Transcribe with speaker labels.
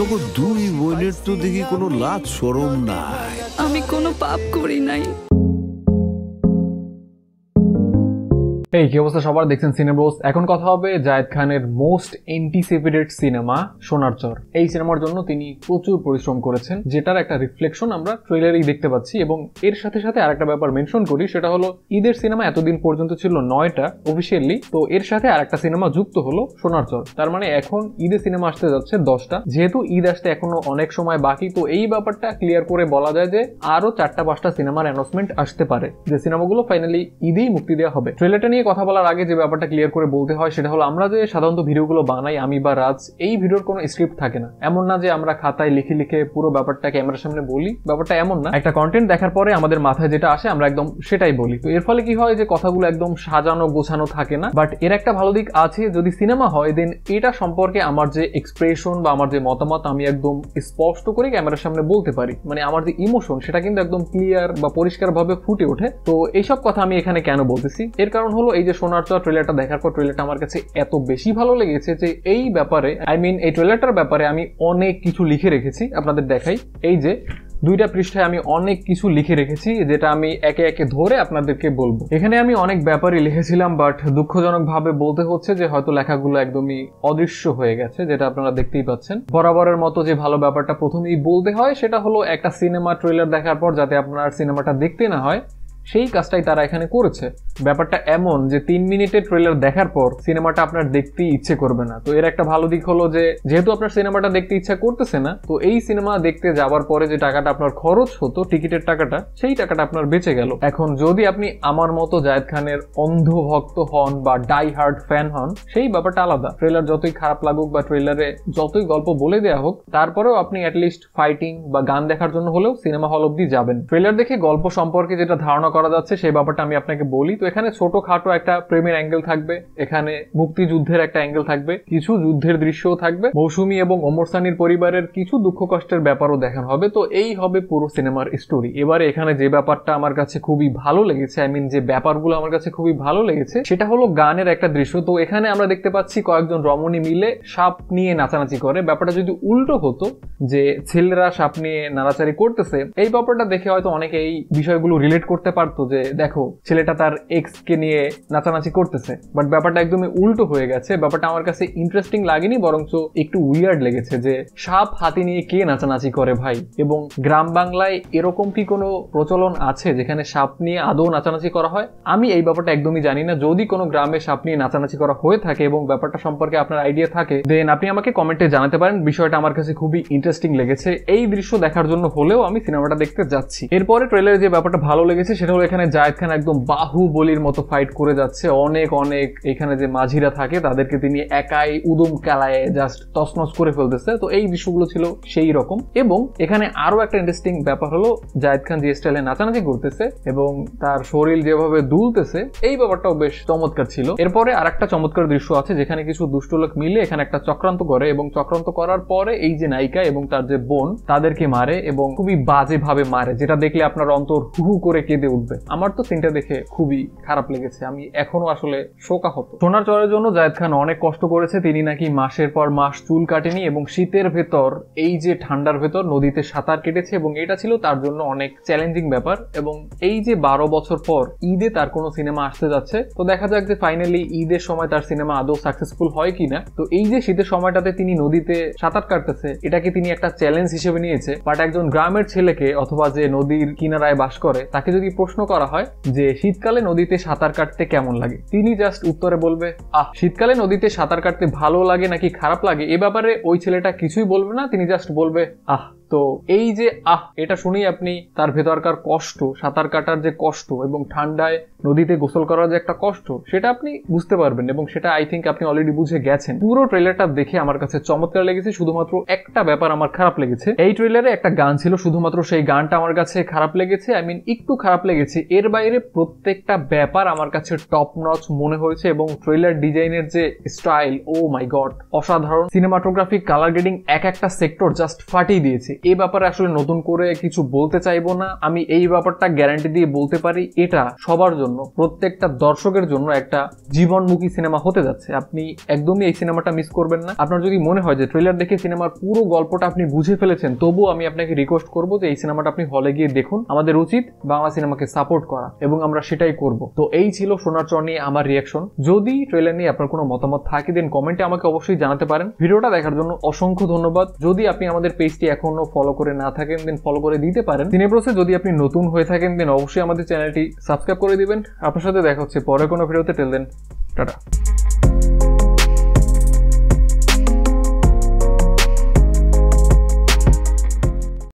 Speaker 1: তোকে দুই বোনের তো দেখি কোনো লাজ শরম নাই।
Speaker 2: আমি কোনো পাপ করি নাই।
Speaker 3: এই কি অবস্থা সবার, দেখছেন সিনে ব্রোস। এখন কথা হবে জায়েদ খানের মোস্ট এন্টিসিপেটেড সিনেমা সোনার চর। এই সিনেমার জন্য তিনি প্রচুর পরিশ্রম করেছেন, যেটার একটা রিফ্লেকশন আমরা ট্রেলারেই দেখতে পাচ্ছি। এবং এর সাথে সাথে আরেকটা ব্যাপার মেনশন করি, সেটা হলো ঈদের সিনেমা এতদিন পর্যন্ত ছিল 9টা অফিসিয়ালি, তো এর সাথে আরেকটা সিনেমা যুক্ত হলো সোনার চর। তার মানে এখন ঈদের সিনেমা আসতে যাচ্ছে 10টা। যেহেতু ঈদ আসতে এখনো অনেক সময় বাকি, তো এই ব্যাপারটা ক্লিয়ার করে বলা যায় যে আরো 4টা-5টা সিনেমার অ্যানাউন্সমেন্ট আসতে পারে, যে সিনেমাগুলো ফাইনালি ঈদেই মুক্তি দেওয়া হবে। ট্রেলারটা নিয়ে কথা বলার আগে যে ব্যাপারটা ক্লিয়ার করে বলতে হয় সেটা হলো, আমরা যে সাধারণত ভিডিওগুলো বানাই আমি বা রাজ, এই ভিডিওর কোনো স্ক্রিপ্ট থাকে না। এমন না যে আমরা খাতায় লিখে লিখে পুরো ব্যাপারটা ক্যামেরার সামনে বলি, ব্যাপারটা এমন না। একটা কন্টেন্ট দেখার পরে আমাদের মাথায় যেটা আসে আমরা একদম সেটাই বলি। তো এর ফলে কি হয় যে কথাগুলো একদম সাজানো গোছানো থাকে না। বাট এর একটা ভালো দিক আছে, যদি সিনেমা হয় দেন এটা সম্পর্কে আমার যে এক্সপ্রেশন বা আমার যে মতামত আমি একদম স্পষ্ট করে ক্যামেরার সামনে বলতে পারি। মানে আমার যে ইমোশন সেটা কিন্তু একদম ক্লিয়ার বা পরিষ্কার ভাবে ফুটে ওঠে। তো এইসব কথা আমি এখানে কেন বলতেছি, এর কারণ হলো এই যে সোনার চর ট্রেলারটা দেখার পর ট্রেলারটা আমার কাছে এত বেশি ভালো লেগেছে যে এই ব্যাপারে এই ট্রেলারটার ব্যাপারে আমি অনেক কিছু লিখে রেখেছি। আপনাদের দেখাই, এই যে 2টা পৃষ্ঠায় আমি অনেক কিছু লিখে রেখেছি, যেটা আমি একে একে ধরে আপনাদেরকে বলবো। এখানে আমি অনেক ব্যাপারই লিখেছিলাম, বাট দুঃখজনক ভাবে বলতে হচ্ছে যে হয়তো লেখাগুলো একদমই অদৃশ্য হয়ে গেছে, যেটা আপনারা দেখতেই পাচ্ছেন। বরাবরের মতো যে ভালো ব্যাপারটা প্রথমেই বলতে হয় সেটা হলো, একটা সিনেমা ট্রেলার দেখার পর যাতে আপনার সিনেমাটা দেখতে না হয় সেই কাজটাই তারা এখানে করেছে। ব্যাপারটা এমন যে 3 মিনিটের ট্রেলার দেখার পর সিনেমাটা আপনার দেখতে ইচ্ছে করবে না। তো এর একটা ভালো দিক হলো যে যেহেতু আপনার সিনেমাটা দেখতে ইচ্ছা করতেছে না, তো এই সিনেমা দেখতে যাওয়ার পরে যে টাকাটা আপনার খরচ হতো টিকিটের টাকাটা, সেই টাকাটা আপনার বেঁচে গেল। এখন যদি আপনি আমার মতো জায়েদ খানের অন্ধ ভক্ত হন বা ডাই হার্ড ফ্যান হন, সেই ব্যাপারটা আলাদা। ট্রেলার যতই খারাপ লাগুক বা ট্রেলারে যতই গল্প বলে দেওয়া হোক, তারপরেও আপনি অ্যাটলিস্ট ফাইটিং বা গান দেখার জন্য হলেও সিনেমা হল অব্দি যাবেন। ট্রেলার দেখে গল্প সম্পর্কে যেটা ধারণা করা যাচ্ছে সেই ব্যাপারটা আমি আপনাকে বলি। তো এখানে ছোটখাটো একটা প্রেমের অ্যাঙ্গেল থাকবে, এখানে মুক্তিযুদ্ধের একটা অ্যাঙ্গেল থাকবে, কিছু যুদ্ধের দৃশ্যও থাকবে, মৌসুমী এবং ওমর সানির পরিবারের কিছু দুঃখ কষ্টের ব্যাপারও দেখানো হবে। তো এই হবে পুরো সিনেমার স্টোরি। এবারে এখানে যে ব্যাপারটা আমার কাছে খুবই ভালো লেগেছে, যে ব্যাপারগুলো আমার কাছে খুবই ভালো লেগেছে, সেটা হলো গানের একটা দৃশ্য। তো এখানে আমরা দেখতে পাচ্ছি কয়েকজন রমণী মিলে সাপ নিয়ে নাচানাচি করে। ব্যাপারটা যদি উল্টো হতো, যে ছেলেরা সাপ নিয়ে নাড়াচাড়ি করতেছে, এই ব্যাপারটা দেখে হয়তো অনেকে এই বিষয়গুলো রিলেট করতে পারতো, যে দেখো ছেলেটা তার এক্স কে নিয়ে নাচানাচি করতেছে। বাট ব্যাপারটা একদমই উল্টো হয়ে গেছে। ব্যাপারটা আমার কাছে ইন্টারেস্টিং লাগেনি, বরঞ্চ একটু উইয়ার্ড লেগেছে যে সাপ হাতি নিয়ে কে নাচানাচি করে ভাই। এবং গ্রাম বাংলায় এরকম কি কোনো প্রচলন আছে যেখানে সাপ নিয়ে আদৌ নাচানাচি করা হয়? আমি এই ব্যাপারটা একদমই জানি না। যদি কোনো গ্রামে সাপ নিয়ে নাচানাচি করা হয়ে থাকে এবং ব্যাপারটা সম্পর্কে আপনার আইডিয়া থাকে, দেন আপনি আমাকে কমেন্টে জানাতে পারেন। বিষয়টা আমার কাছে খুবই ইন্টারেস্টিং লেগেছে। এই দৃশ্য দেখার জন্য হলেও আমি সিনেমাটা দেখতে যাচ্ছি। এরপরে ট্রেলারে যে ব্যাপারটা ভালো লেগেছে সেটা হলো, এখানে জায়েদ খান একদম বাহুবলীর মতো ফাইট করে যাচ্ছে। অনেক এখানে যে মাঝিরা থাকে তাদেরকে তিনি একাই উদম কালায় জাস্ট তছনছ করে ফেলতেছে। তো এই দৃশ্যগুলো ছিল সেই রকম। এবং এখানে আরো একটা ইন্টারেস্টিং ব্যাপার হলো, জায়েদ খান যে স্টাইলে নাচানাচি করতেছে এবং তার শরীর যেভাবে দুলতেছে, এই ব্যাপারটাও বেশ চমৎকার ছিল। এরপরে আরেকটা চমৎকার দৃশ্য আছে, যেখানে কিছু দুষ্ট লোক মিলে এখানে একটা চক্রান্ত করে এবং চক্রান্ত করার পরে এই যে নায়িকা এবং তার যে বোন তাদেরকে মারে এবং খুবই বাজে ভাবে মারে, যেটা দেখলে আপনার অন্তর হু করে কেঁদে উঠবে। আমার তো সিনটা দেখে খুবই খারাপ লেগেছে, আমি এখনো আসলে শোকাহত। সোনার চরের জন্য জায়েদ খান অনেক কষ্ট করেছে। তিনি নাকি মাসের পর মাস চুল কাটেনি এবং শীতের ভেতর এই যে ঠান্ডার ভেতর নদীতে সাঁতার কেটেছে, এবং এটা ছিল তার জন্য অনেক চ্যালেঞ্জিং ব্যাপার। এবং এই যে 12 বছর পর ঈদে তার কোনো সিনেমা আসতে যাচ্ছে, তো দেখা যাক যে ফাইনালি ঈদের সময় তার সিনেমা আদৌ সাকসেসফুল হয় কিনা। তো এই যে শীতের সময়টাতে তিনি নদীতে সাঁতার কাটতেছে, এটাকে তিনি একটা চ্যালেঞ্জ হিসেবে নিয়েছে। বাট একজন গ্রামের ছেলেকে অথবা যে নদীর কিনারায় বাস করে তাকে যদি প্রশ্ন করা হয় যে শীতকালে নদীতে সাঁতার কাটতে কেমন লাগে, তিনি জাস্ট উত্তরে বলবে শীতকালে নদীতে সাঁতার কাটতে ভালো লাগে নাকি খারাপ লাগে, এ ব্যাপারে ওই ছেলেটা কিছুই বলবে না। তিনি জাস্ট বলবে তো এই যে এটা শুনেই আপনি তার ভেতরকার কষ্ট, সাঁতার কাটার যে কষ্ট এবং ঠান্ডায় নদীতে গোসল করার যে একটা কষ্ট, সেটা আপনি বুঝতে পারবেন। এবং সেটা আই থিঙ্ক আপনি অলরেডি বুঝে গেছেন। পুরো ট্রেলারটা দেখে আমার কাছে চমৎকার লেগেছে। শুধুমাত্র একটা ব্যাপার আমার খারাপ লেগেছে, এই ট্রেলারে একটা গান ছিল, শুধুমাত্র সেই গানটা আমার কাছে খারাপ লেগেছে। একটু খারাপ লেগেছে। এর বাইরে প্রত্যেকটা ব্যাপার আমার কাছে টপ নচ মনে হয়েছে। এবং ট্রেলার ডিজাইনের যে স্টাইল, ও মাই গড, অসাধারণ। সিনেমাটোগ্রাফি, কালার গ্রেডিং, এক একটা সেক্টর জাস্ট ফাটিয়ে দিয়েছে। এই ব্যাপারে আসলে নতুন করে কিছু বলতে চাইবো না। আমি এই ব্যাপারটা গ্যারান্টি দিয়ে বলতে পারি, এটা সবার জন্য, প্রত্যেকটা দর্শকের জন্য একটা জীবনমুখী সিনেমা হতে যাচ্ছে। আপনি একদমই এই সিনেমাটা মিস করবেন না। আপনার যদি মনে হয় যে ট্রেলার দেখে সিনেমার পুরো গল্পটা আপনি বুঝে ফেলেছেন, তবুও আমি আপনাকে রিকোয়েস্ট করবো যে এই সিনেমাটা আপনি হলে গিয়ে দেখুন। আমাদের উচিত বাংলা সিনেমাকে সাপোর্ট করা এবং আমরা সেটাই করব। তো এই ছিল সোনার চর নিয়ে আমার রিয়াকশন। যদি ট্রেলার নিয়ে আপনার কোনো মতামত থাকে দেন কমেন্টে আমাকে অবশ্যই জানাতে পারেন। ভিডিওটা দেখার জন্য অসংখ্য ধন্যবাদ। যদি আপনি আমাদের পেজটি এখনো ফলো করে না থাকেন দেন ফলো করে দিতে পারেন। সিনেব্রোসে যদি আপনি নতুন হয়ে থাকেন দেন অবশ্যই আমাদের চ্যানেলটি সাবস্ক্রাইব করে দিবেন। আপনার সাথে দেখা হচ্ছে পরে কোনো ভিডিওতে। Till then tata.